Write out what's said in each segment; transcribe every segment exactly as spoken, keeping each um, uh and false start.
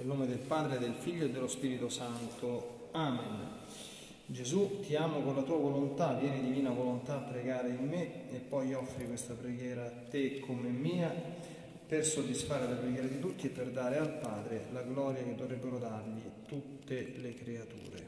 Nel nome del Padre, del Figlio e dello Spirito Santo. Amen. Gesù, ti amo con la tua volontà, vieni divina volontà a pregare in me e poi offri questa preghiera a te come mia per soddisfare la preghiera di tutti e per dare al Padre la gloria che dovrebbero dargli tutte le creature.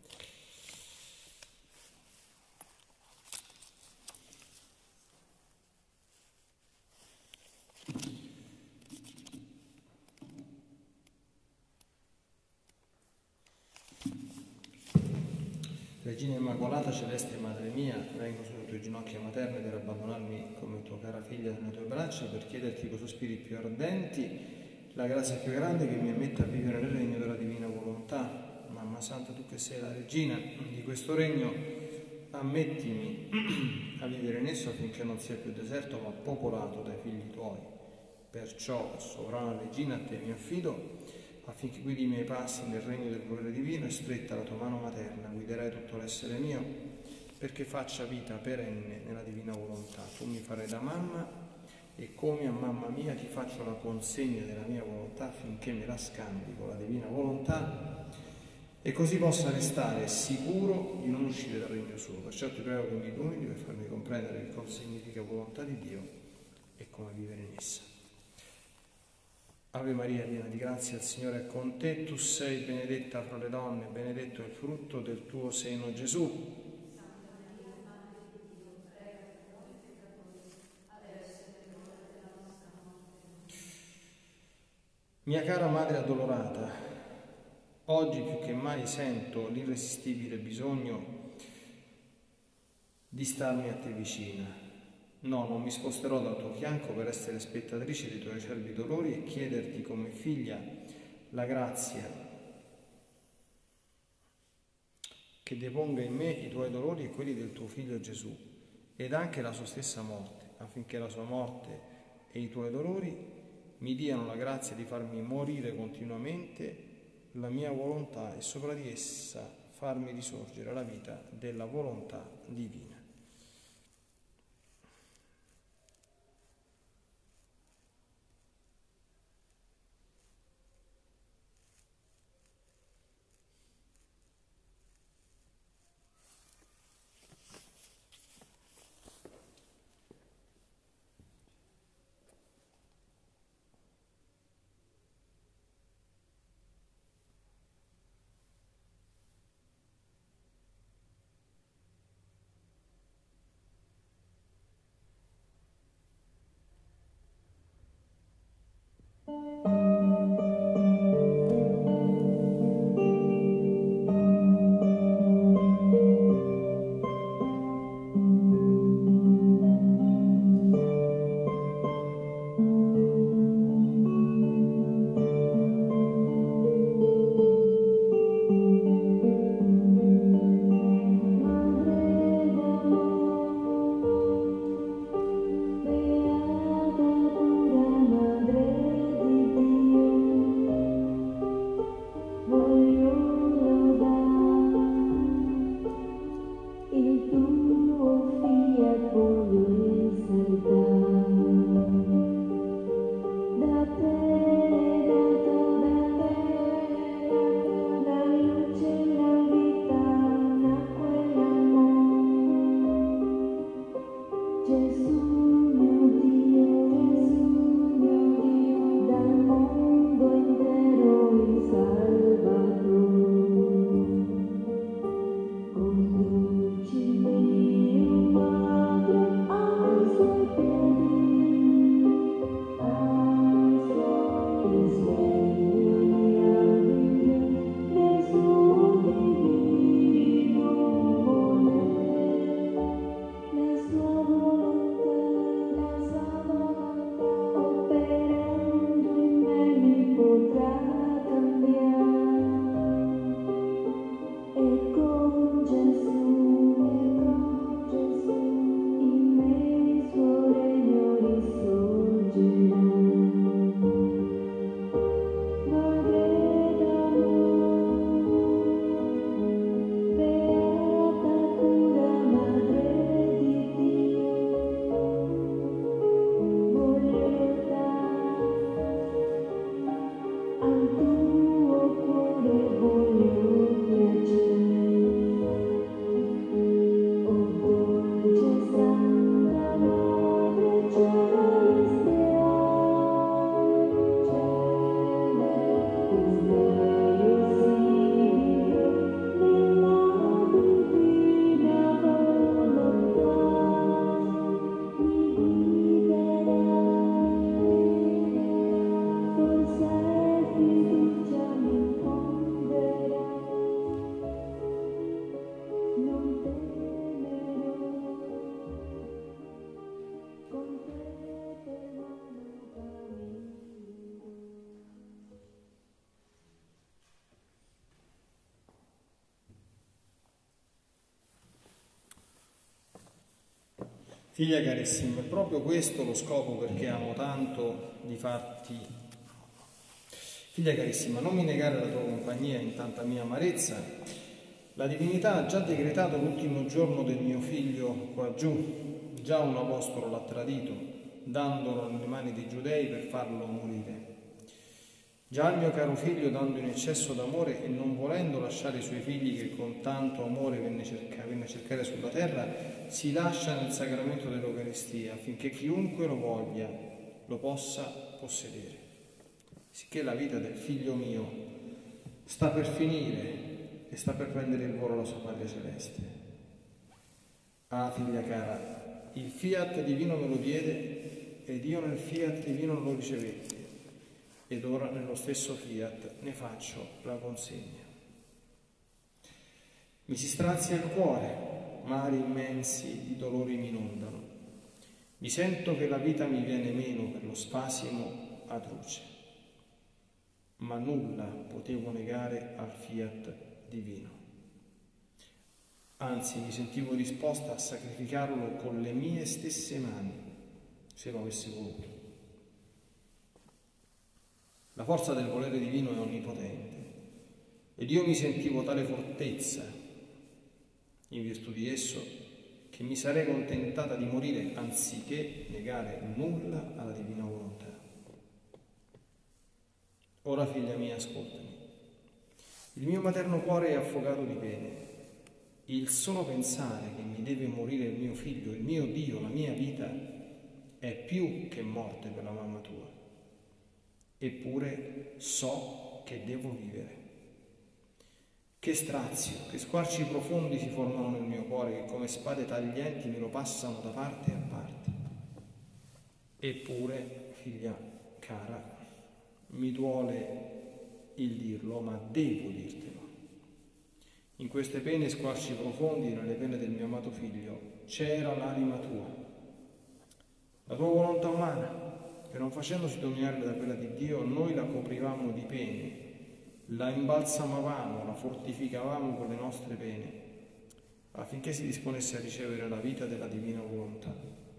Regina Immacolata, celeste Madre mia, vengo sulle tue ginocchia materne per abbandonarmi come tua cara figlia nelle tue braccia, per chiederti con sospiri più ardenti la grazia più grande che mi ammetta a vivere nel regno della divina volontà. Mamma Santa, tu che sei la regina di questo regno, ammettimi a vivere in esso affinché non sia più deserto ma popolato dai figli tuoi. Perciò, sovrana regina, a te mi affido, affinché guidi i miei passi nel regno del volere divino e stretta la tua mano materna guiderai tutto l'essere mio perché faccia vita perenne nella divina volontà. Tu mi farai da mamma e come a mamma mia ti faccio la consegna della mia volontà affinché me la scambi con la divina volontà e così possa restare sicuro di non uscire dal regno suo. Perciò ti prego che mi illumini per farmi comprendere che cosa significa volontà di Dio e come vivere in essa. Ave Maria, piena di grazia, il Signore è con te, tu sei benedetta fra le donne, benedetto è il frutto del tuo seno, Gesù. Santa Maria, Madre di Dio, prega per noi peccatori, adesso è l'ora della nostra morte. Mia cara Madre addolorata, oggi più che mai sento l'irresistibile bisogno di starmi a te vicina. No, non mi sposterò dal tuo fianco per essere spettatrice dei tuoi acerbi dolori e chiederti come figlia la grazia che deponga in me i tuoi dolori e quelli del tuo figlio Gesù ed anche la sua stessa morte, affinché la sua morte e i tuoi dolori mi diano la grazia di farmi morire continuamente la mia volontà e sopra di essa farmi risorgere la vita della volontà divina. Madre Figlia carissima, è proprio questo lo scopo perché amo tanto di farti. Figlia carissima, non mi negare la tua compagnia in tanta mia amarezza. La divinità ha già decretato l'ultimo giorno del mio figlio qua giù. Già un apostolo l'ha tradito, dandolo nelle mani dei giudei per farlo morire. Già il mio caro figlio, dando in eccesso d'amore e non volendo lasciare i suoi figli che con tanto amore venne, cerca, venne a cercare sulla terra, si lascia nel sacramento dell'Eucaristia affinché chiunque lo voglia lo possa possedere. Sicché la vita del figlio mio sta per finire e sta per prendere il volo alla sua patria celeste. Ah, figlia cara, il fiat divino me lo diede ed io nel fiat divino non lo ricevetti. Ed ora nello stesso fiat ne faccio la consegna. Mi si strazia il cuore, mari immensi di dolori mi inondano. Mi sento che la vita mi viene meno per lo spasimo atroce, ma nulla potevo negare al fiat divino. Anzi, mi sentivo disposta a sacrificarlo con le mie stesse mani, se lo avessi voluto. La forza del volere divino è onnipotente ed io mi sentivo tale fortezza in virtù di esso che mi sarei contentata di morire anziché negare nulla alla divina volontà. Ora, figlia mia, ascoltami. Il mio materno cuore è affogato di pene. Il solo pensare che mi deve morire il mio figlio, il mio Dio, la mia vita, è più che morte per la mamma tua. Eppure so che devo vivere. Che strazio, che squarci profondi si formano nel mio cuore che come spade taglienti me lo passano da parte a parte. Eppure, figlia cara, mi duole il dirlo, ma devo dirtelo. In queste pene squarci profondi, nelle pene del mio amato figlio, c'era l'anima tua, la tua volontà umana, che non facendosi dominare da quella di Dio, noi la coprivamo di pene, la imbalsamavamo, la fortificavamo con le nostre pene, affinché si disponesse a ricevere la vita della divina volontà.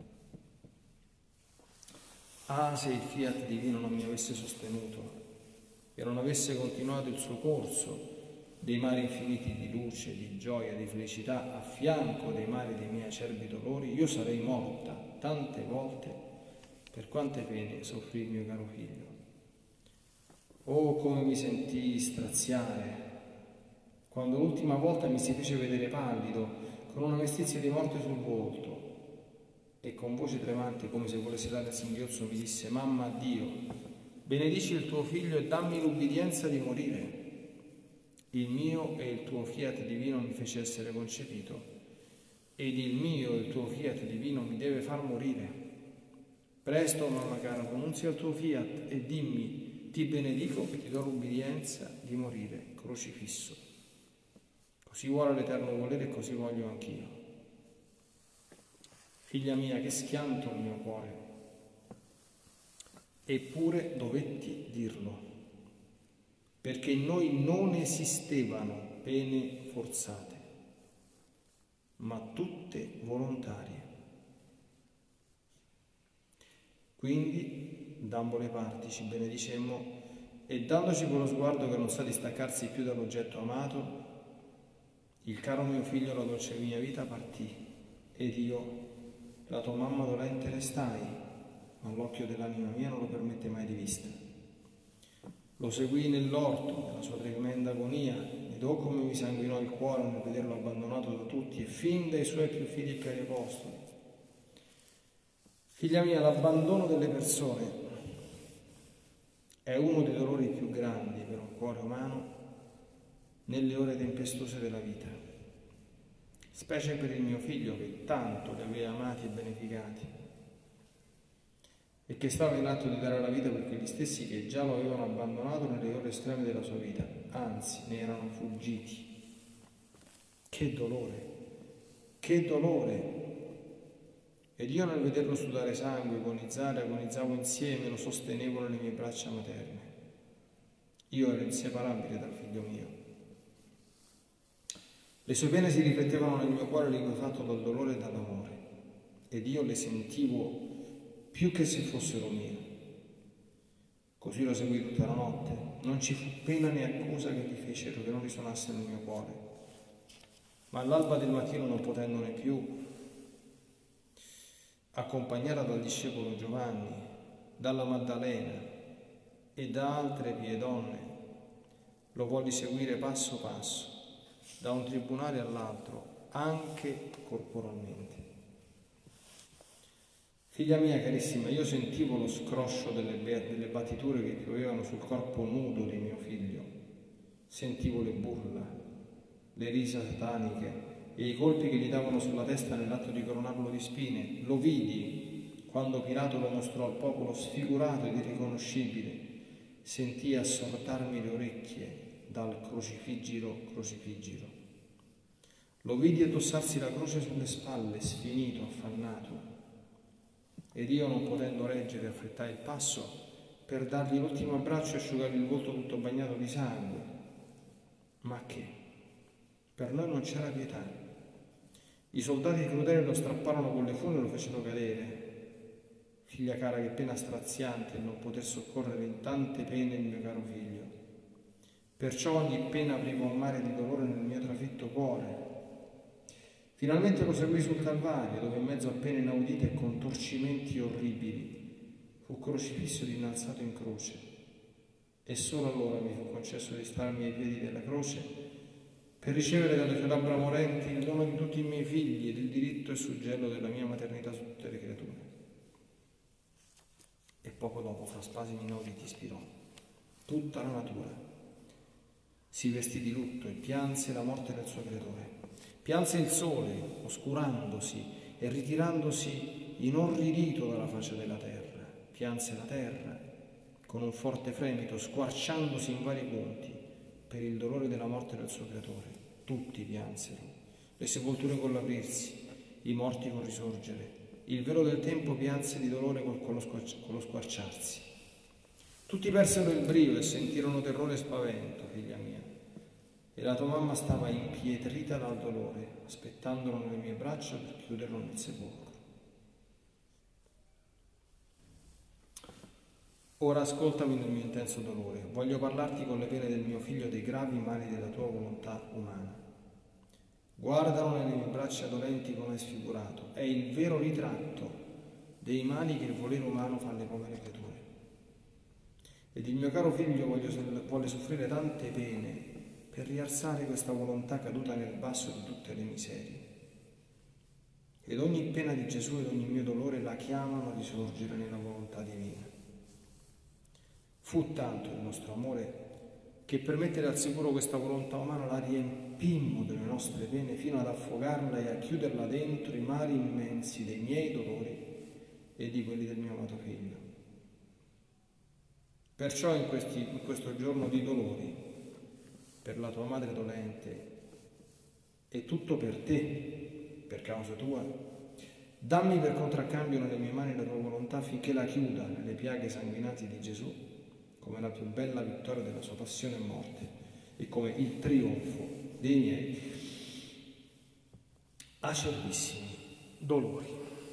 Ah, se il fiat divino non mi avesse sostenuto e non avesse continuato il suo corso dei mari infiniti di luce, di gioia, di felicità, a fianco dei mari dei miei acerbi dolori, io sarei morta tante volte per quante pene soffrì il mio caro figlio. Oh, come mi sentii straziare quando l'ultima volta mi si fece vedere pallido, con una mestizia di morte sul volto, e con voce tremante, come se volesse dare singhiozzo, mi disse: mamma, Dio, benedici il tuo figlio e dammi l'ubbidienza di morire. Il mio e il tuo fiat divino mi fece essere concepito, ed il mio e il tuo fiat divino mi deve far morire. Presto, mamma cara, pronunzia il tuo fiat e dimmi: ti benedico e ti do l'ubbidienza di morire crocifisso. Così vuole l'eterno volere e così voglio anch'io. Figlia mia, che schianto il mio cuore. Eppure dovetti dirlo, perché in noi non esistevano pene forzate, ma tutte volontarie. Quindi, d'ambo le parti ci benedicemmo e dandoci quello sguardo che non sa distaccarsi più dall'oggetto amato, il caro mio figlio, la dolce mia vita, partì ed io, la tua mamma dolente, restai, ma l'occhio dell'anima mia non lo permette mai di vista. Lo seguii nell'orto, nella sua tremenda agonia, ed oh come mi sanguinò il cuore nel vederlo abbandonato da tutti e fin dai suoi più fidi e cari apostoli. Figlia mia, l'abbandono delle persone è uno dei dolori più grandi per un cuore umano nelle ore tempestose della vita, specie per il mio figlio che tanto li aveva amati e beneficati e che stava in atto di dare la vita per quegli stessi che già lo avevano abbandonato nelle ore estreme della sua vita, anzi ne erano fuggiti. Che dolore, che dolore! Ed io nel vederlo sudare sangue, agonizzare, agonizzavo insieme, lo sostenevo nelle mie braccia materne. Io ero inseparabile dal figlio mio. Le sue pene si riflettevano nel mio cuore liquefatto dal dolore e dall'amore. ed io le sentivo più che se fossero mie. Così lo seguì tutta la notte. Non ci fu pena né accusa che gli fecero che non risuonasse nel mio cuore. Ma all'alba del mattino, non potendone più, accompagnata dal discepolo Giovanni, dalla Maddalena e da altre pie donne, lo volli seguire passo passo, da un tribunale all'altro, anche corporalmente. Figlia mia carissima, io sentivo lo scroscio delle, delle battiture che piovevano sul corpo nudo di mio figlio. Sentivo le burla, le risa sataniche e i colpi che gli davano sulla testa nell'atto di coronarlo di spine. Lo vidi quando Pilato lo mostrò al popolo sfigurato ed irriconoscibile. Sentii assordarmi le orecchie dal crocifiggilo crocifiggilo. Lo vidi addossarsi la croce sulle spalle, sfinito, affannato. Ed io, non potendo reggere, affrettai il passo per dargli l'ultimo abbraccio e asciugargli il volto tutto bagnato di sangue. Ma che? Per noi non c'era pietà. I soldati crudeli lo strapparono con le fune e lo fecero cadere. Figlia cara, che pena straziante non poter soccorrere in tante pene il mio caro figlio. Perciò ogni pena apriva un mare di dolore nel mio trafitto cuore. Finalmente lo seguì sul Calvario, dove in mezzo a pene inaudite e contorcimenti orribili fu crocifisso ed innalzato in croce. E solo allora mi fu concesso di starmi ai piedi della croce per ricevere dalle sue labbra morenti il dono di tutti i miei figli ed il diritto e suggello della mia maternità su tutte le creature. E poco dopo, fra spasimi inauditi, ispirò. Tutta la natura si vestì di lutto e pianse la morte del suo creatore. Pianse il sole, oscurandosi e ritirandosi inorridito dalla faccia della terra. Pianse la terra con un forte fremito, squarciandosi in vari punti per il dolore della morte del suo creatore. Tutti piansero, le sepolture con l'aprirsi, i morti con risorgere. Il velo del tempo pianse di dolore con lo, squarci- con lo squarciarsi. Tutti persero il brio e sentirono terrore e spavento, figlia mia. E la tua mamma stava impietrita dal dolore, aspettandolo nelle mie braccia per chiuderlo nel sepolcro. Ora ascoltami nel mio intenso dolore. Voglio parlarti con le pene del mio figlio dei gravi mali della tua volontà umana. Guardalo nelle mie braccia dolenti come è sfigurato. È il vero ritratto dei mali che il volere umano fa alle povere creature. Ed il mio caro figlio vuole soffrire tante pene per rialzare questa volontà caduta nel basso di tutte le miserie. Ed ogni pena di Gesù ed ogni mio dolore la chiamano a risorgere nella volontà divina. Fu tanto il nostro amore che per mettere al sicuro questa volontà umana la riempimmo delle nostre pene fino ad affogarla e a chiuderla dentro i mari immensi dei miei dolori e di quelli del mio amato figlio. Perciò in, questi, in questo giorno di dolori per la tua madre dolente e tutto per te, per causa tua, dammi per contraccambio nelle mie mani la tua volontà finché la chiuda nelle piaghe sanguinanti di Gesù come la più bella vittoria della sua passione e morte e come il trionfo dei miei acerbissimi dolori.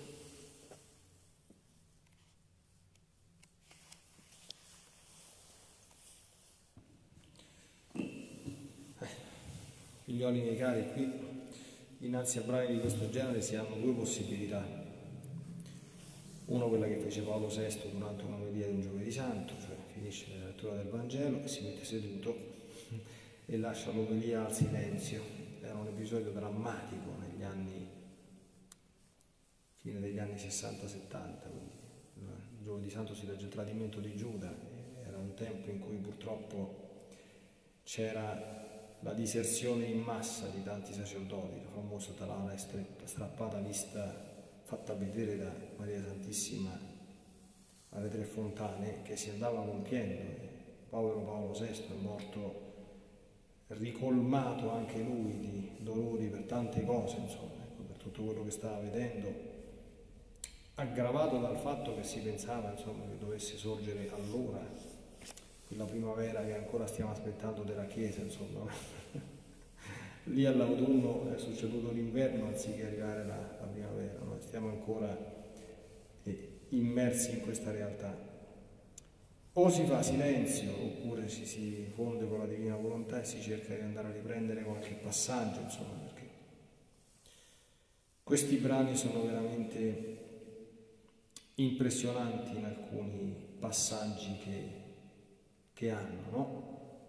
Figlioli miei cari, qui innanzi a brani di questo genere si hanno due possibilità. Uno, quella che fece Paolo sesto durante una omelia di un giovedì santo, cioè finisce la lettura del Vangelo e si mette seduto e lascia l'omelia al silenzio. Era un episodio drammatico negli anni, fine degli anni sessanta settanta, quindi il giovedì santo si legge il tradimento di Giuda, era un tempo in cui purtroppo c'era la diserzione in massa di tanti sacerdoti, la famosa talana strappata vista, fatta vedere da Maria Santissima alle Tre Fontane, che si andava compiendo. Povero Paolo sesto è morto ricolmato anche lui di dolori per tante cose, insomma, ecco, per tutto quello che stava vedendo, aggravato dal fatto che si pensava, insomma, che dovesse sorgere allora quella primavera che ancora stiamo aspettando della Chiesa, insomma, lì all'autunno è succeduto l'inverno anziché arrivare la, la primavera, noi stiamo ancora eh, immersi in questa realtà. O si fa silenzio oppure ci si fonde con la divina volontà e si cerca di andare a riprendere qualche passaggio, insomma, perché questi brani sono veramente impressionanti in alcuni passaggi che, che hanno, no?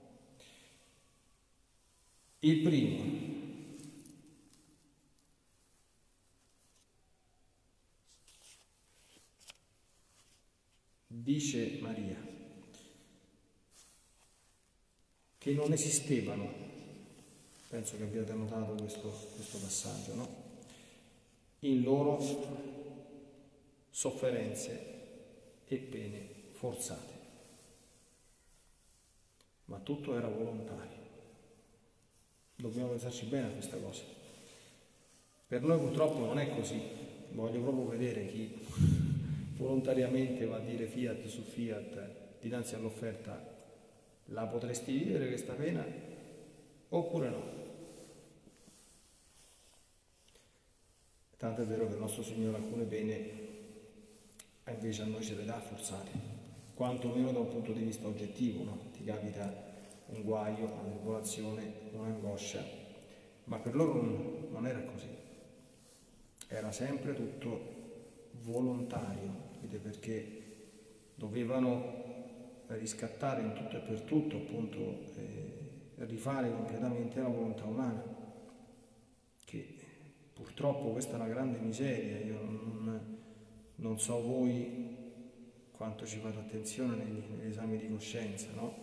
Il primo, dice Maria, che non esistevano, penso che abbiate notato questo, questo passaggio, no? In loro sofferenze e pene forzate, ma tutto era volontario. Dobbiamo pensarci bene a questa cosa. Per noi purtroppo non è così. Voglio proprio vedere chi volontariamente va a dire fiat su fiat dinanzi all'offerta: la potresti vivere questa pena oppure no? Tanto è vero che il nostro Signore alcune pene invece a noi ce le dà forzate, quantomeno da un punto di vista oggettivo, no? Ti capita un guaio, una tribolazione, un'angoscia, ma per loro non, non era così, era sempre tutto volontario, perché dovevano riscattare in tutto e per tutto, appunto, eh, rifare completamente la volontà umana, che purtroppo questa è una grande miseria. Io non, non so voi quanto ci fate attenzione negli, negli esami di coscienza, no?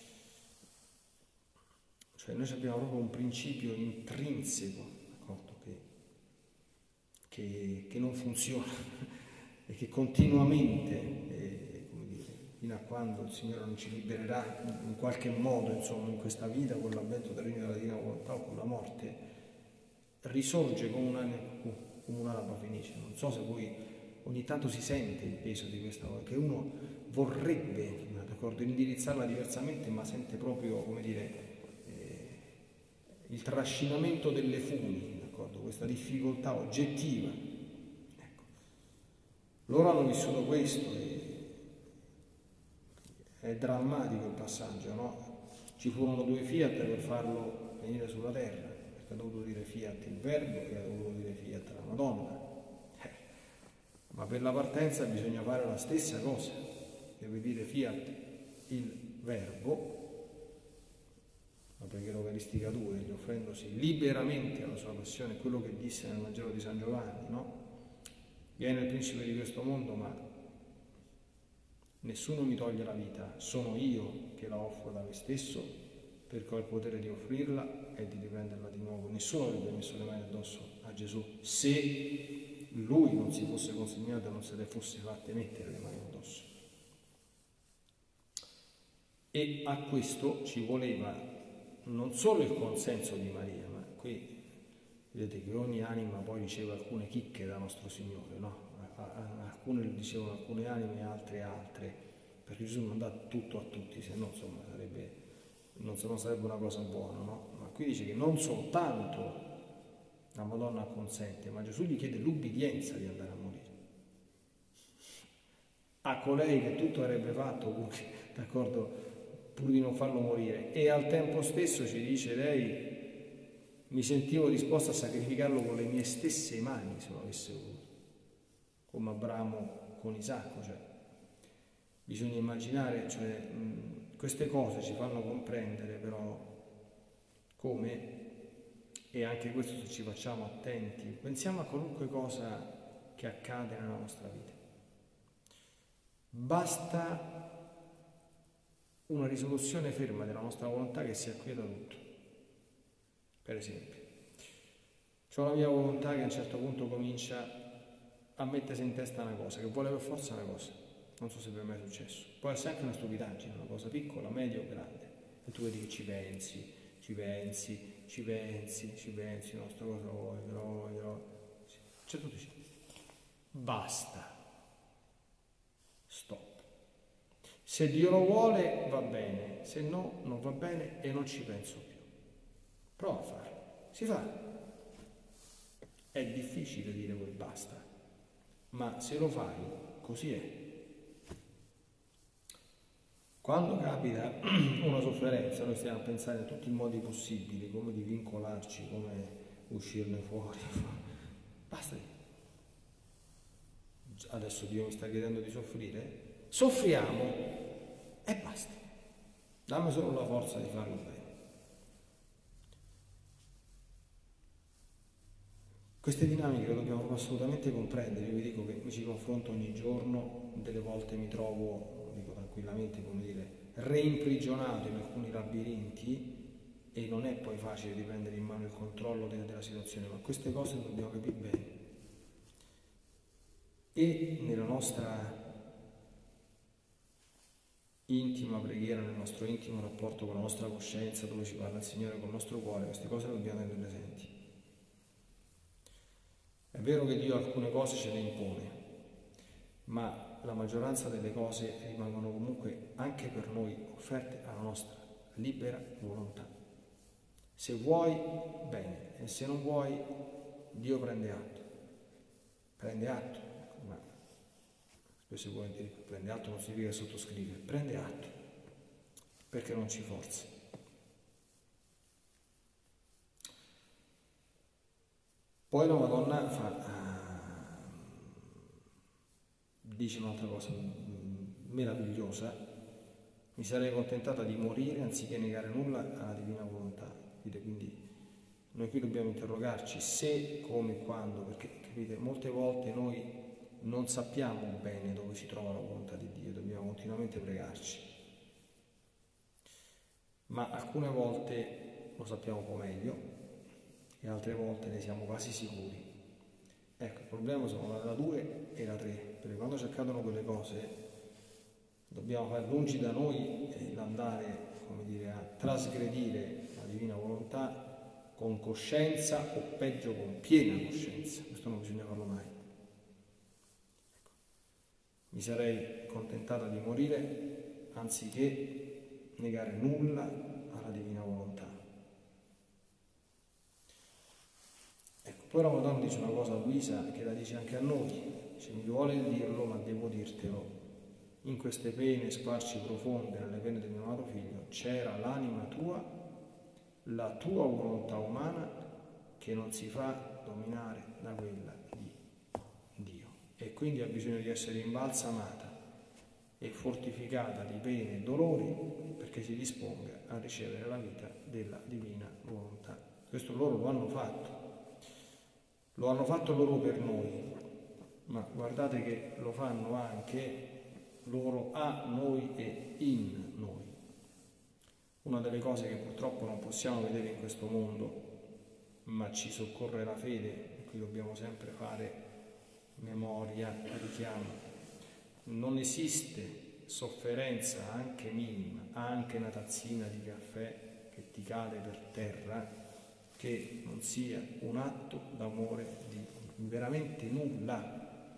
Cioè noi abbiamo proprio un principio intrinseco, d'accordo, che, che, che non funziona e che continuamente, eh, come dire, fino a quando il Signore non ci libererà in, in qualche modo, insomma, in questa vita, con l'avvento del regno della divina volontà o con la morte, risorge come una, come un'alba fenice. Non so se voi ogni tanto si sente il peso di questa cosa, che uno vorrebbe, d'accordo, indirizzarla diversamente, ma sente proprio, come dire, il trascinamento delle funi, d'accordo? Questa difficoltà oggettiva. Ecco. Loro hanno vissuto questo e è drammatico il passaggio, no? Ci furono due fiat per farlo venire sulla terra, perché ha dovuto dire fiat il Verbo e ha dovuto dire fiat la Madonna. Eh. Ma per la partenza bisogna fare la stessa cosa, deve dire fiat il Verbo, la preghiera eucaristica due, gli offrendosi liberamente alla sua passione, quello che disse nel Vangelo di San Giovanni, no? Viene il principe di questo mondo, ma nessuno mi toglie la vita, sono io che la offro da me stesso, perché ho il potere di offrirla e di riprenderla di nuovo. Nessuno avrebbe messo le mani addosso a Gesù se lui non si fosse consegnato e non se le fosse fatte mettere le mani addosso. E a questo ci voleva non solo il consenso di Maria, ma qui vedete che ogni anima poi riceve alcune chicche da nostro Signore, no? Alcune le dicevano alcune anime, altre altre, perché Gesù non dà tutto a tutti, se no insomma sarebbe, non sarebbe una cosa buona, no? Ma qui dice che non soltanto la Madonna consente, ma Gesù gli chiede l'ubbidienza di andare a morire. A colei che tutto avrebbe fatto, pur, d'accordo, pur di non farlo morire, e al tempo stesso ci dice lei: mi sentivo disposta a sacrificarlo con le mie stesse mani se lo avesse voluto, come Abramo con Isacco. Cioè, bisogna immaginare, cioè, mh, queste cose ci fanno comprendere però come, e anche questo se ci facciamo attenti, pensiamo a qualunque cosa che accade nella nostra vita, basta una risoluzione ferma della nostra volontà che si acquieta tutto. Per esempio, c'ho la mia volontà che a un certo punto comincia a mettersi in testa una cosa, che vuole per forza una cosa, non so se per me è successo, può essere anche una stupidaggine, una cosa piccola, media o grande, e tu vedi che ci pensi, ci pensi, ci pensi, ci pensi, no, sta cosa voglio, voglio, cioè tu dici, basta, stop. Se Dio lo vuole va bene, se no non va bene e non ci penso più. Prova a farlo. si fa. È difficile dire quel basta, ma se lo fai, così è. Quando capita una sofferenza, noi stiamo a pensare in tutti i modi possibili, come di vincolarci, come uscirne fuori. Basta. Adesso Dio mi sta chiedendo di soffrire? Soffriamo e basta. Dammi solo la forza di farlo bene. Queste dinamiche le dobbiamo assolutamente comprendere. Io vi dico che mi ci confronto ogni giorno, delle volte mi trovo, dico tranquillamente, come dire, reimprigionato in alcuni labirinti e non è poi facile di prendere in mano il controllo della, della situazione, ma queste cose le dobbiamo capire bene. E nella nostra intima preghiera, nel nostro intimo rapporto con la nostra coscienza, dove ci parla il Signore con il nostro cuore, queste cose le dobbiamo tenere presenti. È vero che Dio alcune cose ce le impone, ma la maggioranza delle cose rimangono comunque anche per noi offerte alla nostra libera volontà. Se vuoi, bene, e se non vuoi, Dio prende atto. Prende atto, ma spesso e volentieri prende atto non significa sottoscrivere, prende atto, perché non ci forza. Poi la Madonna fa, dice un'altra cosa meravigliosa: mi sarei contentata di morire anziché negare nulla alla divina volontà. Quindi noi qui dobbiamo interrogarci se, come, quando, perché capite, molte volte noi non sappiamo bene dove si trova la volontà di Dio, dobbiamo continuamente pregarci, ma alcune volte lo sappiamo un po' meglio e altre volte ne siamo quasi sicuri. Ecco, il problema sono la due e la tre, perché quando ci accadono quelle cose dobbiamo fare lungi da noi l'andare, come dire, a trasgredire la divina volontà con coscienza o peggio con piena coscienza. Questo non bisogna farlo mai. Ecco. Mi sarei contentata di morire anziché negare nulla alla divina volontà. Ecco, poi la Madonna dice una cosa a Luisa che la dice anche a noi, dice: mi duole dirlo ma devo dirtelo, in queste pene squarci profonde, nelle pene del mio amato figlio, c'era l'anima tua, la tua volontà umana che non si fa dominare da quella di Dio e quindi ha bisogno di essere imbalsamata e fortificata di pene e dolori perché si disponga a ricevere la vita della divina volontà. Questo loro lo hanno fatto, lo hanno fatto loro per noi, ma guardate che lo fanno anche loro a noi e in noi. Una delle cose che purtroppo non possiamo vedere in questo mondo, ma ci soccorre la fede, e qui dobbiamo sempre fare memoria, richiamo. Non esiste sofferenza anche minima, anche una tazzina di caffè che ti cade per terra, che non sia un atto d'amore di veramente nulla.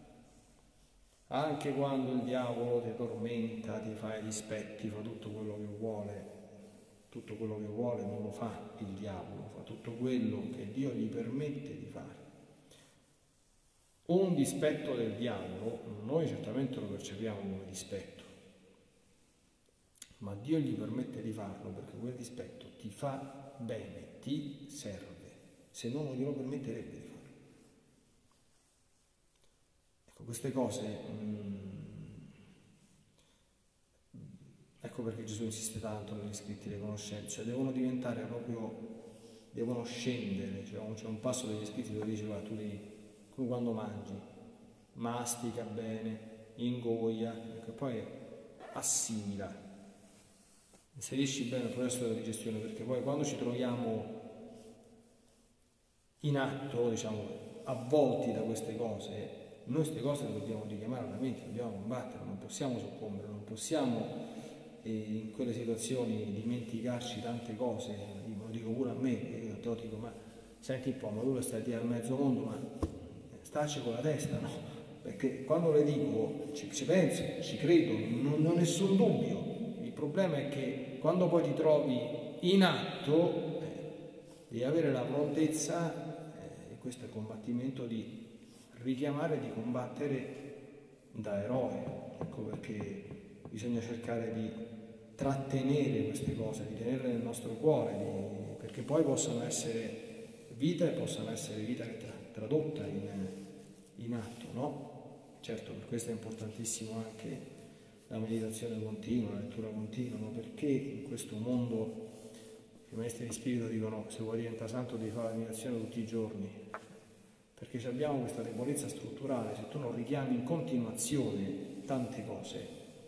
Anche quando il diavolo ti tormenta, ti fa i dispetti, fa tutto quello che vuole, tutto quello che vuole non lo fa il diavolo, fa tutto quello che Dio gli permette di fare. Un dispetto del diavolo, noi certamente lo percepiamo come dispetto, ma Dio gli permette di farlo perché quel dispetto ti fa bene, ti serve, se no non glielo permetterebbe di farlo. Ecco, queste cose, mh, ecco perché Gesù insiste tanto negli scritti le conoscenze, devono diventare proprio, devono scendere, cioè, c'è un passo degli scritti dove dice: guarda, tu devi, come quando mangi, mastica bene, ingoia, ecco, poi assimila, inserisci bene il processo della digestione, perché poi quando ci troviamo in atto, diciamo, avvolti da queste cose, noi queste cose le dobbiamo richiamare alla mente, dobbiamo combattere, non possiamo soccombere, non possiamo eh, in quelle situazioni dimenticarci tante cose. Lo dico pure a me, io te lo dico: ma senti un po', ma tu stai a dire al mezzo mondo, ma starci con la testa, no? Perché quando le dico ci, ci penso, ci credo, non, non ho nessun dubbio. Il problema è che quando poi ti trovi in atto, eh, devi avere la prontezza, e eh, questo è il combattimento, di richiamare, di combattere da eroe. Ecco perché bisogna cercare di trattenere queste cose, di tenerle nel nostro cuore, di, perché poi possano essere vita e possano essere vita tradotta in, in atto, no? Certo, per questo è importantissimo anche la meditazione continua, la lettura continua, no? Perché in questo mondo i maestri di spirito dicono: se vuoi diventare santo devi fare la meditazione tutti i giorni, perché abbiamo questa debolezza strutturale. Se tu non richiami in continuazione tante cose,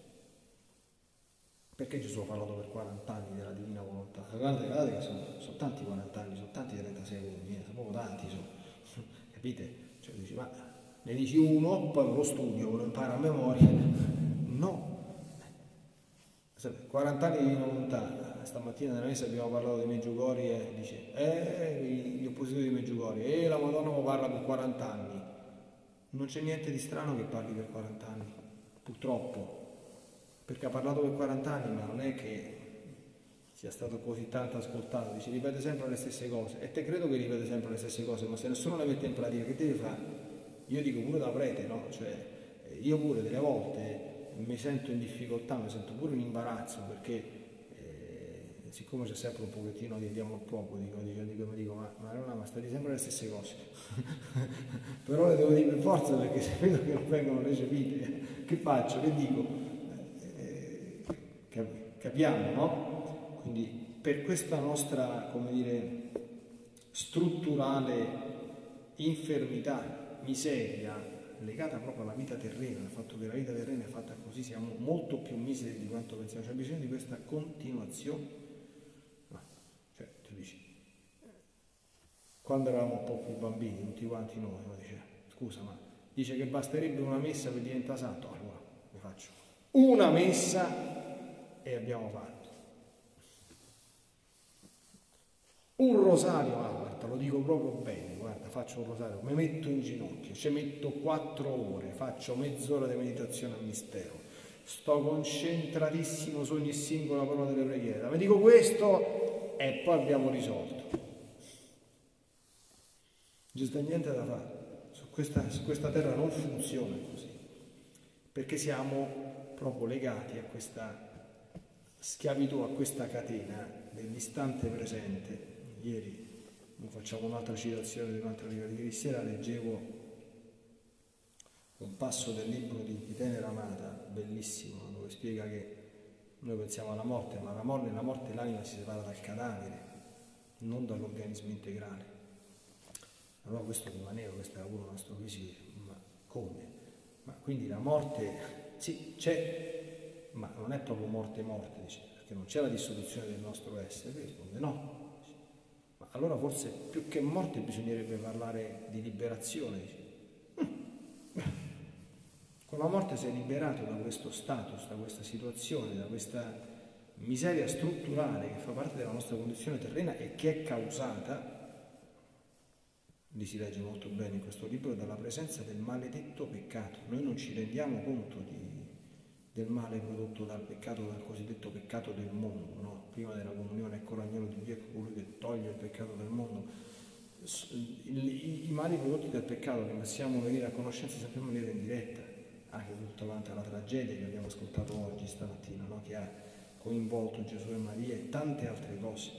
perché Gesù ha parlato per quaranta anni della divina volontà? Guardate, guardate che sono, sono tanti quaranta anni, sono tanti trentasei anni, sono proprio tanti, sono, capite? Cioè dici, ma ne dici uno, poi me lo studio, lo imparo a memoria. No. quaranta anni di divina volontà. Stamattina nella messa abbiamo parlato dei Meggiugori e dice, eh, gli oppositori dei Meggiugori, e eh, la Madonna mi parla per quaranta anni. Non c'è niente di strano che parli per quaranta anni, purtroppo, perché ha parlato per quaranta anni, ma non è che sia stato così tanto ascoltato. Dice, ripete sempre le stesse cose, e te credo che ripete sempre le stesse cose, ma se nessuno le mette in pratica, che deve fare? Io dico pure da prete, no? Cioè, io pure delle volte mi sento in difficoltà, mi sento pure in imbarazzo, perché eh, siccome c'è sempre un pochettino di diavolo poco, dico, dico, dico, mi dico, ma, ma non ma stai sempre le stesse cose. Però le devo dire per forza, perché se vedo che non vengono recepite, che faccio? Che dico? Eh, cap- capiamo, no? Quindi per questa nostra, come dire, strutturale infermità, miseria, legata proprio alla vita terrena, al fatto che la vita terrena è fatta così, siamo molto più miseri di quanto pensiamo, c'è bisogno di questa continuazione. No, cioè tu dici, quando eravamo un po' più bambini, tutti quanti noi, no? Dice, scusa, ma dice che basterebbe una messa per diventare santo, allora ne faccio una messa e abbiamo fatto un rosario. Ah, guarda, lo dico proprio bene, guarda, faccio un rosario, mi metto in ginocchio, ci metto quattro ore, faccio mezz'ora di meditazione al mistero, sto concentratissimo su ogni singola parola delle preghiere, mi dico questo e poi abbiamo risolto. Non c'è niente da fare, su questa, su questa terra non funziona così, perché siamo proprio legati a questa schiavitù, a questa catena dell'istante presente. Ieri facciamo un'altra citazione di un'altra riga di ieri sera, leggevo un passo del libro di, di Tenera Amata, bellissimo, dove spiega che noi pensiamo alla morte, ma la morte, nella morte l'anima si separa dal cadavere, non dall'organismo integrale. Allora questo rimaneva, questo era pure un astrofisico, ma come? Ma quindi la morte, sì, c'è, ma non è proprio morte morte, dice, perché non c'è la dissoluzione del nostro essere. Risponde no. Ma allora forse più che morte bisognerebbe parlare di liberazione. Dice. Con la morte sei liberato da questo status, da questa situazione, da questa miseria strutturale che fa parte della nostra condizione terrena e che è causata, lì si legge molto bene in questo libro, dalla presenza del maledetto peccato. Noi non ci rendiamo conto di, del male prodotto dal peccato, dal cosiddetto peccato del mondo, no? Prima della comunione, ecco l'agnello di Dio, ecco colui che toglie il peccato del mondo. I, i, i mali prodotti dal peccato che possiamo venire a conoscenza sempre in maniera indiretta, anche tutta quanta la tragedia che abbiamo ascoltato oggi, stamattina, no? Che ha coinvolto Gesù e Maria e tante altre cose.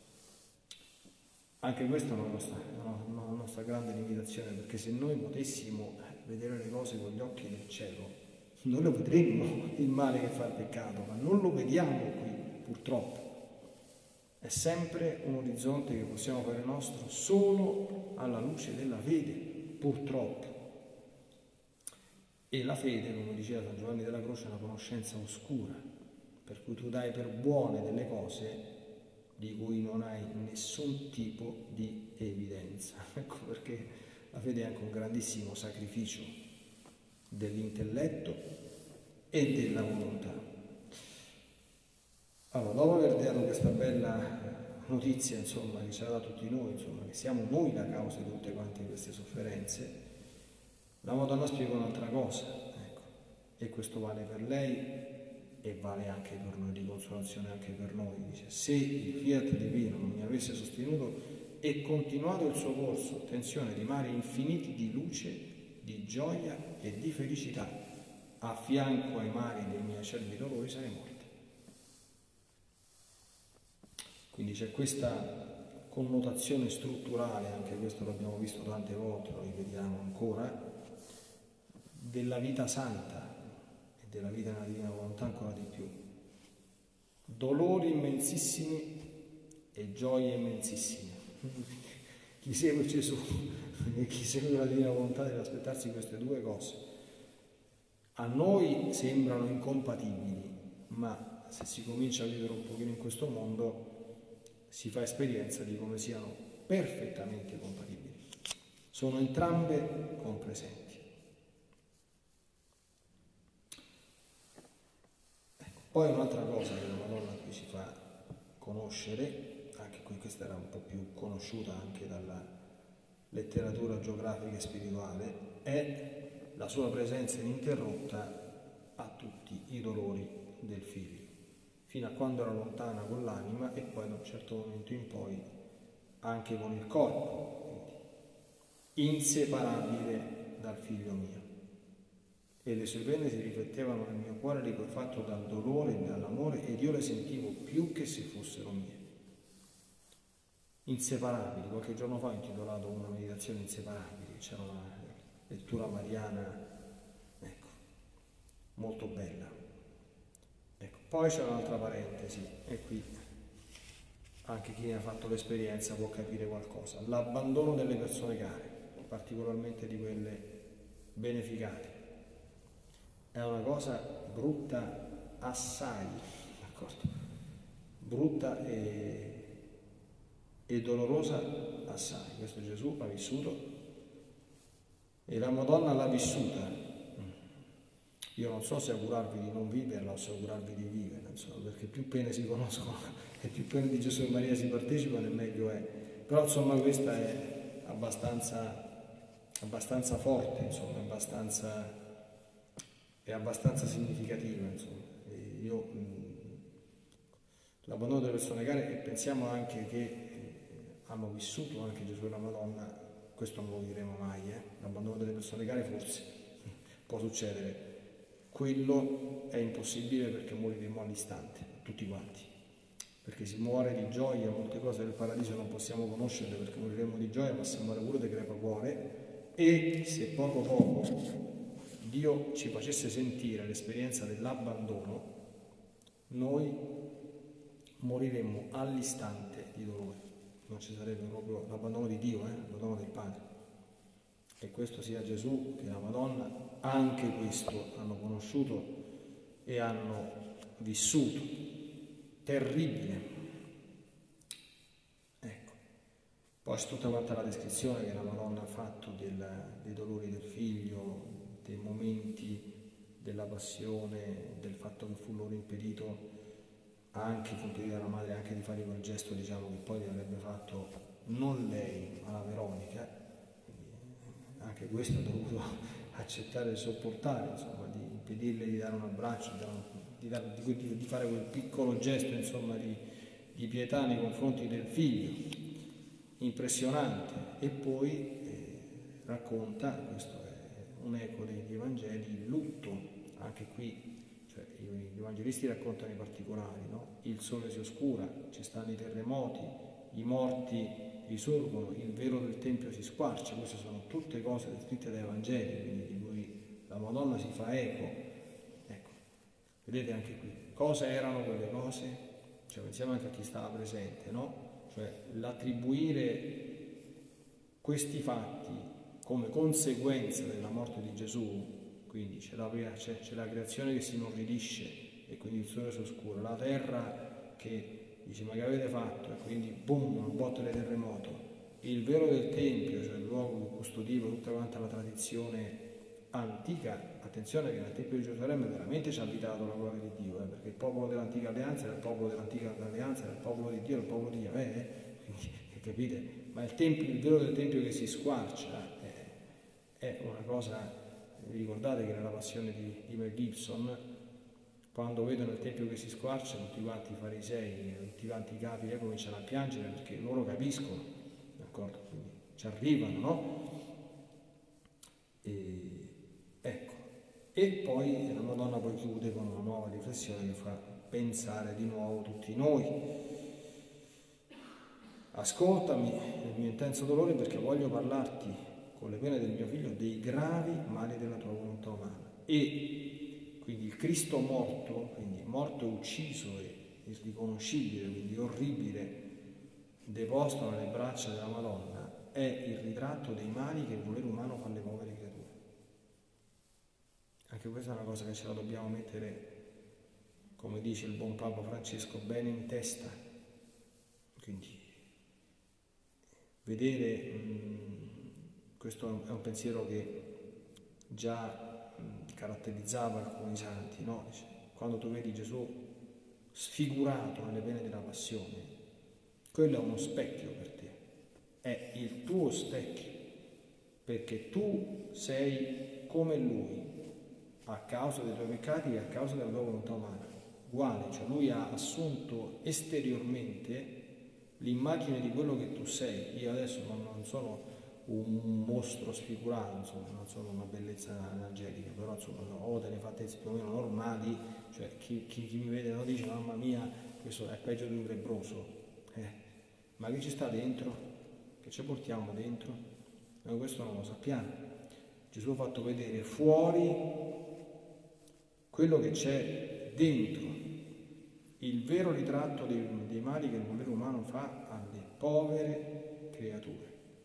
Anche questa è una nostra, una, una nostra grande limitazione, perché se noi potessimo vedere le cose con gli occhi del cielo, noi lo vedremmo il male che fa il peccato, ma non lo vediamo qui, purtroppo. È sempre un orizzonte che possiamo fare nostro solo alla luce della fede, purtroppo. E la fede, come diceva San Giovanni della Croce, è una conoscenza oscura, per cui tu dai per buone delle cose di cui non hai nessun tipo di evidenza. Ecco perché la fede è anche un grandissimo sacrificio dell'intelletto e della volontà. Allora, dopo aver dato questa bella notizia, insomma, che ci ha dato tutti noi, insomma, che siamo noi la causa di tutte quante queste sofferenze, la Madonna spiega un'altra cosa, ecco, e questo vale per lei e vale anche per noi, di consolazione anche per noi. Dice, se il fiat divino non mi avesse sostenuto, e continuato il suo corso, attenzione, di mari infiniti di luce, di gioia e di felicità, a fianco ai mari dei miei acerbi dolori sarei morta. Quindi c'è questa connotazione strutturale, anche questo l'abbiamo visto tante volte, lo ripetiamo ancora, della vita santa e della vita nella divina volontà ancora di più. Dolori immensissimi e gioie immensissime. Chi segue Gesù e chi segue la divina volontà deve aspettarsi queste due cose. A noi sembrano incompatibili, ma se si comincia a vivere un pochino in questo mondo si fa esperienza di come siano perfettamente compatibili. Sono entrambe compresenti. Ecco, poi un'altra cosa che la Madonna qui ci fa conoscere, anche qui questa era un po' più conosciuta anche dalla letteratura geografica e spirituale, è la sua presenza ininterrotta a tutti i dolori del Figlio, fino a quando era lontana con l'anima e poi da un certo momento in poi anche con il corpo, quindi inseparabile dal Figlio mio. E le sue pene si riflettevano nel mio cuore liquefatto dal dolore e dall'amore ed io le sentivo più che se fossero mie. Inseparabili, qualche giorno fa ho intitolato una meditazione inseparabili, c'era una lettura mariana, ecco, molto bella. Ecco, poi c'è un'altra parentesi, e qui anche chi ne ha fatto l'esperienza può capire qualcosa. L'abbandono delle persone care, particolarmente di quelle beneficate, è una cosa brutta assai, d'accordo? Brutta e, e dolorosa assai. Questo Gesù l'ha vissuto e la Madonna l'ha vissuta. Io non so se augurarvi di non viverla o se augurarvi di vivere, insomma, perché più pene si conoscono e più pene di Gesù e Maria si partecipano e meglio è. Però insomma questa è abbastanza, abbastanza forte, insomma, abbastanza, è abbastanza significativa, insomma. E io mh, l'abbandono delle persone care, e pensiamo anche che eh, hanno vissuto anche Gesù e la Madonna, questo non lo diremo mai, eh? L'abbandono delle persone care forse può succedere. Quello è impossibile perché moriremo all'istante, tutti quanti, perché si muore di gioia, molte cose del paradiso non possiamo conoscerle perché moriremo di gioia, ma si muore pure di crepacuore. E se poco poco Dio ci facesse sentire l'esperienza dell'abbandono, noi moriremmo all'istante di dolore, non ci sarebbe proprio l'abbandono di Dio, eh? L'abbandono del Padre. E questo sia Gesù che la Madonna, anche questo hanno conosciuto e hanno vissuto. Terribile. Ecco. Poi c'è tutta quanta la descrizione che la Madonna ha fatto del, dei dolori del Figlio, dei momenti della passione, del fatto che fu loro impedito anche, punto di dalla madre, anche di fare quel gesto, diciamo, che poi avrebbe fatto non lei, ma la Veronica. Anche questo ha dovuto accettare e sopportare, insomma, di impedirle di dare un abbraccio, di, dare, di, di, di fare quel piccolo gesto, insomma, di, di pietà nei confronti del figlio, impressionante. E poi eh, racconta, questo è un eco degli Evangeli, il lutto, anche qui, cioè, gli evangelisti raccontano i particolari, no? Il sole si oscura, ci stanno i terremoti, i morti risorgono, il velo del Tempio si squarcia. Queste sono tutte cose scritte dai Vangeli, quindi di cui la Madonna si fa eco. Ecco, vedete anche qui, cosa erano quelle cose? Cioè, pensiamo anche a chi stava presente, no? Cioè, l'attribuire questi fatti come conseguenza della morte di Gesù, quindi c'è la, c'è, c'è la creazione che si inorridisce e quindi il sole si oscura, la terra che dice ma che avete fatto? E quindi boom, un botto di terremoto. Il velo del Tempio, cioè il luogo che custodiva tutta quanta la tradizione antica. Attenzione che nel Tempio di Gerusalemme veramente ci ha abitato la gloria di Dio, eh, perché il popolo dell'antica alleanza era il popolo dell'antica alleanza, era il popolo di Dio, era il popolo di Yahweh, eh? Quindi, capite? Ma il, tempio, il velo del Tempio che si squarcia eh, è una cosa, vi ricordate che nella passione di, di Mel Gibson, quando vedono il Tempio che si squarcia, tutti quanti i farisei, tutti quanti i capi eh, cominciano a piangere perché loro capiscono d'accordo? Quindi ci arrivano, no? E, ecco, e poi la Madonna poi chiude con una nuova riflessione che fa pensare di nuovo tutti noi. Ascoltami nel mio intenso dolore, perché voglio parlarti con le pene del mio figlio dei gravi mali della tua volontà umana. E quindi il Cristo morto, quindi morto e ucciso e irriconoscibile, quindi orribile, deposto nelle braccia della Madonna, è il ritratto dei mali che il volere umano fa alle povere creature. Anche questa è una cosa che ce la dobbiamo mettere, come dice il buon Papa Francesco, bene in testa. Quindi vedere, mh, questo è un pensiero che già mh, caratterizzava alcuni santi, no? Dice, quando tu vedi Gesù sfigurato nelle pene della passione, quello è uno specchio per te, è il tuo specchio, perché tu sei come Lui, a causa dei tuoi peccati e a causa della tua volontà umana, uguale, cioè Lui ha assunto esteriormente l'immagine di quello che tu sei. Io adesso non, non sono un mostro sfigurato, insomma, non sono una bellezza angelica, però insomma ho delle fattezze più o meno normali, cioè chi, chi, chi mi vede non dice mamma mia, questo è peggio di un lebbroso, eh, ma che ci sta dentro? Che ci portiamo dentro? Noi questo non lo sappiamo. Gesù ha fatto vedere fuori quello che c'è dentro, il vero ritratto dei, dei mali che il volere umano fa alle povere creature.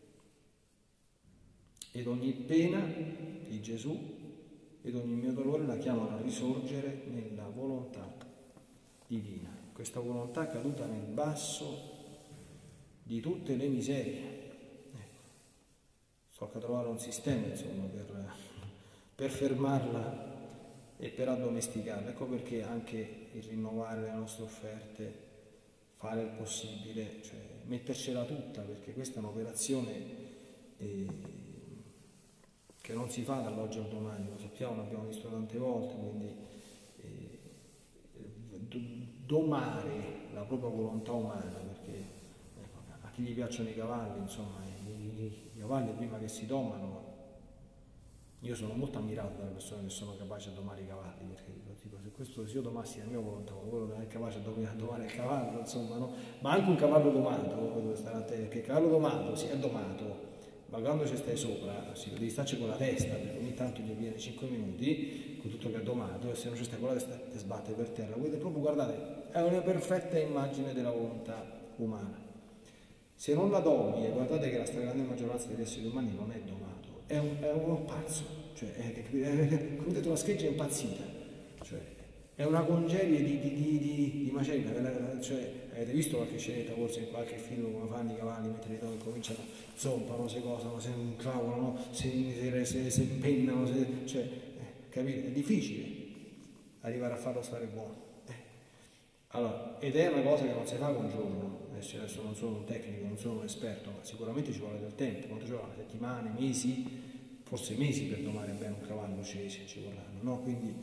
Ed ogni pena di Gesù ed ogni mio dolore la chiamano a risorgere nella volontà divina. Questa volontà caduta nel basso di tutte le miserie. Ecco. So che trovare un sistema, insomma, per, per fermarla e per addomesticarla. Ecco perché anche il rinnovare le nostre offerte, fare il possibile, cioè mettercela tutta, perché questa è un'operazione eh, che non si fa dall'oggi al domani, lo sappiamo, l'abbiamo visto tante volte, quindi eh, domare la propria volontà umana, perché ecco, a chi gli piacciono i cavalli, insomma, i, i, i cavalli prima che si domano. Io sono molto ammirato dalle persone che sono capaci a domare i cavalli, perché dico, se questo se io domassi la mia volontà, quello che è capace a domare il cavallo, insomma, no? Ma anche un cavallo domato, dove stare attenti, perché il cavallo domato si è domato, ma quando ci stai sopra, si devi starci con la testa, perché ogni tanto gli viene cinque minuti con tutto che è domato, e se non ci stai con la testa ti sbatte per terra. Quindi proprio, guardate, è una perfetta immagine della volontà umana. Se non la domi, e guardate che la stragrande maggioranza degli esseri umani non è domato, è un, è un pazzo, cioè è, è, è, come detto, la scheggia è impazzita, cioè è una congerie di, di, di, di, di macerie, cioè avete visto qualche scenetta forse in qualche film come fanno i cavalli mentre li cominciano, zompano, se cosano, se inclavano, se, se, se, se impennano, se, cioè eh, capite? È difficile arrivare a farlo stare buono. Eh. Allora, ed è una cosa che non si fa con un giorno. Adesso non sono un tecnico, non sono un esperto, ma sicuramente ci vuole del tempo, quanto ci vuole? Settimane, mesi, forse mesi per domare bene un cavallo, ci, ci vorranno, no? Quindi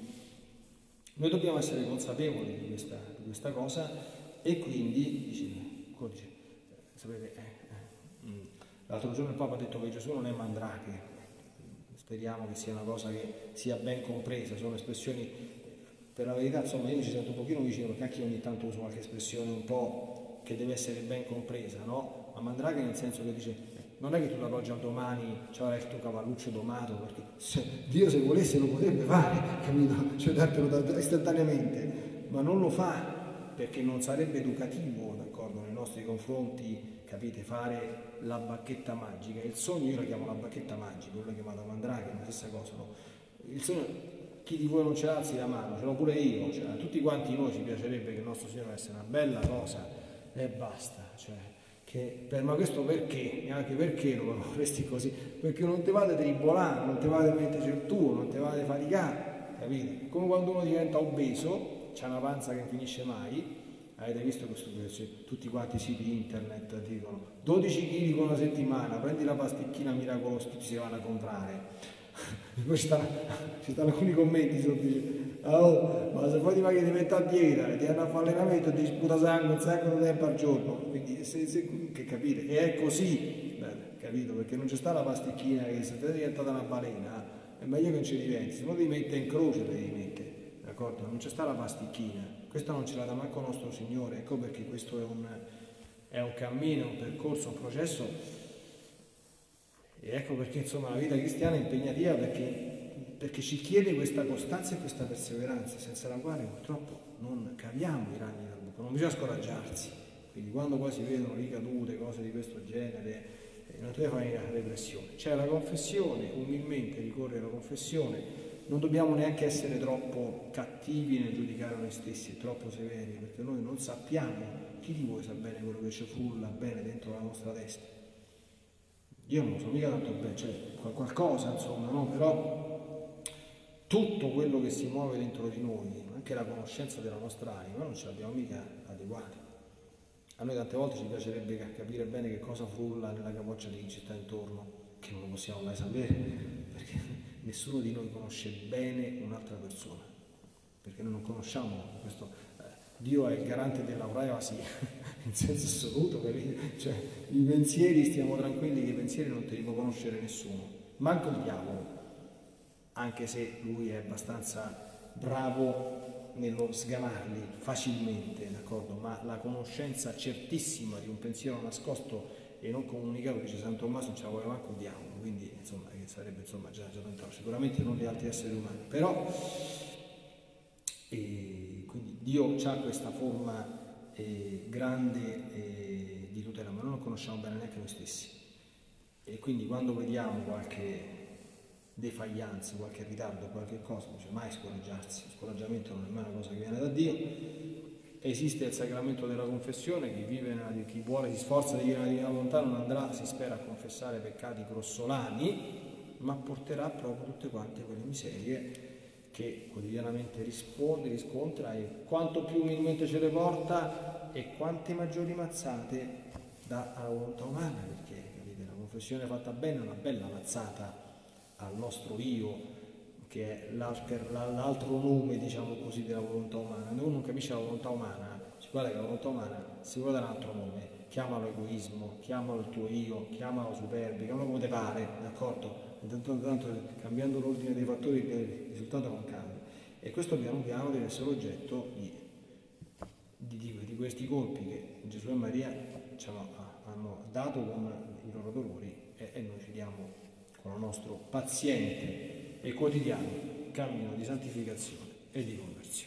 noi dobbiamo essere consapevoli di questa, di questa cosa, e quindi, dice, dice sapete, eh, eh, l'altro giorno il Papa ha detto che Gesù non è mandrake, speriamo che sia una cosa che sia ben compresa, sono espressioni, per la verità, insomma, io mi ci sento un pochino vicino, perché anche io ogni tanto uso qualche espressione un po' che deve essere ben compresa, no? Ma mandrake nel senso che dice, non è che tu dall'oggi al domani c'avrai il tuo cavalluccio domato, perché se, Dio se volesse lo potrebbe fare, capito? Cioè dartelo da, istantaneamente, ma non lo fa, perché non sarebbe educativo, d'accordo, nei nostri confronti, capite, fare la bacchetta magica. Il sogno io lo chiamo la bacchetta magica, quello chiamato mandrake, è la stessa cosa, no? Il sogno, chi di voi non ce l'ha alzi la mano, ce l'ho pure io, cioè, a tutti quanti noi ci piacerebbe che il nostro Signore avesse una bella cosa e basta, cioè, che, per, ma questo perché? Neanche perché lo vorresti così? Perché non ti vade tribolare, non ti vade metterci il tuo, non ti vade faticare, capite? Come quando uno diventa obeso, c'ha una panza che non finisce mai. Avete visto questo? Cioè, tutti quanti i siti internet dicono dodici chili con una settimana, prendi la pasticchina miracolosa, tutti si vanno a comprare. Poi ci stanno, ci stanno alcuni commenti sotto, dice, oh, ma se poi ti vai che ti metti a dieta e ti hanno a fare allenamento e ti sputa sangue un sacco di tempo al giorno, quindi se, se, che capite? E è così, beh, capito? Perché non c'è sta la pasticchina che se è diventata una balena, è meglio che non ci diventi, se no devi mettere in croce, devi mettere, d'accordo? Non c'è sta la pasticchina, questa non ce l'ha da manco nostro Signore, ecco perché questo è un, è un cammino, un percorso, un processo, e ecco perché insomma la vita cristiana è impegnativa, perché, perché ci chiede questa costanza e questa perseveranza, senza la quale purtroppo non caviamo i ragni dal buco, non bisogna scoraggiarsi, quindi quando poi si vedono ricadute, cose di questo genere, non deve fare una repressione. C'è la confessione, umilmente ricorrere alla confessione, non dobbiamo neanche essere troppo cattivi nel giudicare noi stessi, troppo severi, perché noi non sappiamo, chi di voi sa bene quello che ci frulla bene dentro la nostra testa. Io non lo so mica tanto bene, cioè qualcosa insomma, no? Però tutto quello che si muove dentro di noi, anche la conoscenza della nostra anima, non ce l'abbiamo mica adeguata. A noi tante volte ci piacerebbe capire bene che cosa frulla nella capoccia di chi ci sta intorno, che non lo possiamo mai sapere, perché nessuno di noi conosce bene un'altra persona, perché noi non conosciamo questo. Eh, Dio è il garante della privacy in senso assoluto, capite? Cioè, i pensieri, stiamo tranquilli che i pensieri non te li può conoscere nessuno, manco il diavolo, anche se lui è abbastanza bravo nello sgamarli facilmente, d'accordo? Ma la conoscenza certissima di un pensiero nascosto e non comunicato, dice San Tommaso, non ce la vuole manco il diavolo, quindi insomma che sarebbe insomma già, già tanto, sicuramente non gli altri esseri umani, però e quindi Dio ha questa forma eh, grande eh, di tutela, ma noi non conosciamo bene neanche noi stessi, e quindi quando vediamo qualche defaglianze, qualche ritardo, qualche cosa, non c'è mai scoraggiarsi, il scoraggiamento non è mai una cosa che viene da Dio. Esiste il sacramento della confessione, chi vive nella, chi vuole, si sforza di vivere nella lontana non andrà, si spera, a confessare peccati grossolani, ma porterà proprio tutte quante quelle miserie che quotidianamente risponde, riscontra, e quanto più umilmente ce le porta e quante maggiori mazzate dà alla volontà umana, perché capite, la confessione fatta bene è una bella mazzata al nostro io, che è l'altro nome, diciamo così, della volontà umana. Quando uno non capisce la volontà umana, si guarda che la volontà umana si vuole dare un altro nome, chiamalo egoismo, chiamalo il tuo io, chiamalo superbia, chiamalo come te pare, d'accordo? Intanto, tanto, cambiando l'ordine dei fattori il risultato non cambia, e questo piano piano deve essere oggetto di, di, di, di questi colpi che Gesù e Maria ci hanno, hanno dato con i loro dolori, e, e noi ci diamo con il nostro paziente e quotidiano cammino di santificazione e di conversione.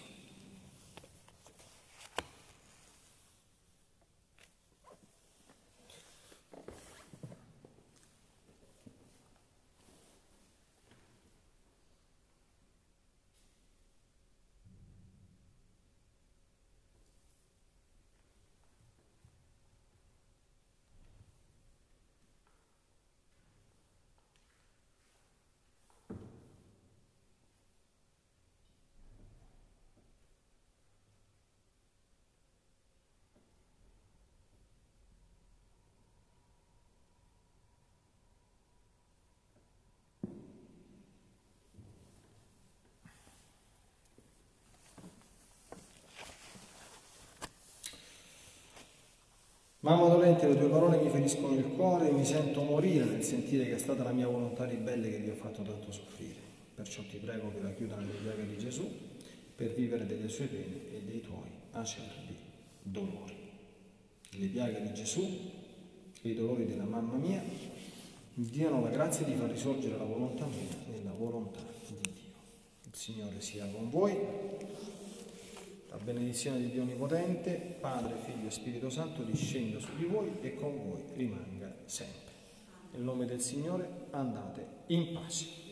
Mamma dolente, le tue parole mi feriscono il cuore e mi sento morire nel sentire che è stata la mia volontà ribelle che vi ho fatto tanto soffrire. Perciò ti prego che la chiuda nelle piaghe di Gesù per vivere delle sue pene e dei tuoi acerbi dolori. Le piaghe di Gesù e i dolori della mamma mia mi diano la grazia di far risorgere la volontà mia nella volontà di Dio. Il Signore sia con voi. La benedizione di Dio Onnipotente, Padre, Figlio e Spirito Santo, discenda su di voi e con voi rimanga sempre. Nel nome del Signore andate in pace.